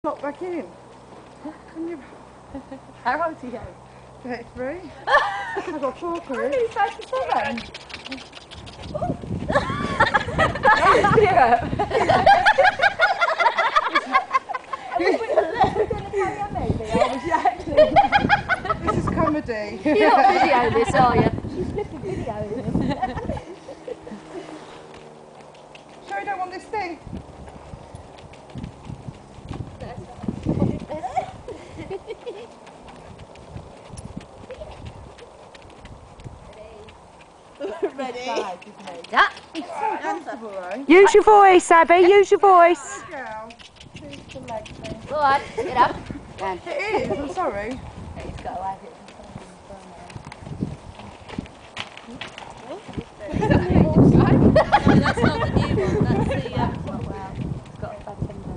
Lock back in. Can you... How old are you? 33. I've got 4 kids. I'm only 37. Oh! Spirit. This is comedy. You're not videoing this, are you? She's flipping videos. Sure you don't want this thing? Ready? Yeah. It's so comfortable though. Use your voice, Abbie, use your voice. Go on, get up. It is, I'm sorry. It's got to have it. No, that's not the new one, that's the... Oh wow, it's got a bad finger.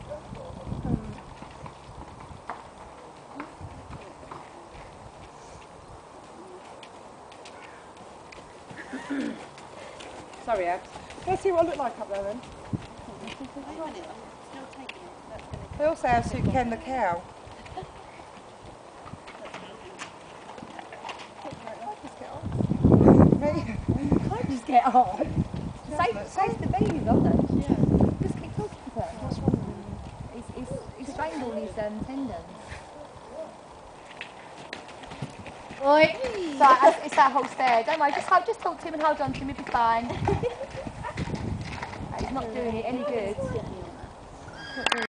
Sorry, Ed. Let's see what I look like up there then. They also have Sue Ken the cow. Me? I just get on. Save the baby, doesn't it? Yeah. Just keep talking to him. What's wrong with him? He's strained all his tendons. Oi. So it's that whole stare. Don't worry, just talk to him and hold on to him, he'll be fine. He's not doing it any good.